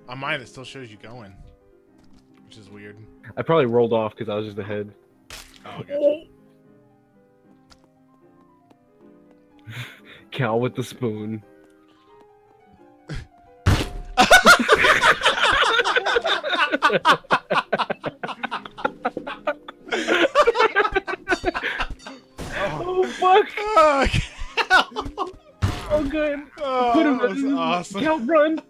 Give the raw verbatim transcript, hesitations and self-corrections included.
On mine, it still shows you going, which is weird. I probably rolled off because I was just ahead. Oh, gotcha. Cal with the spoon. Oh fuck! Oh, Cal. Oh good. Oh, Put him that was in. awesome. Cal, run.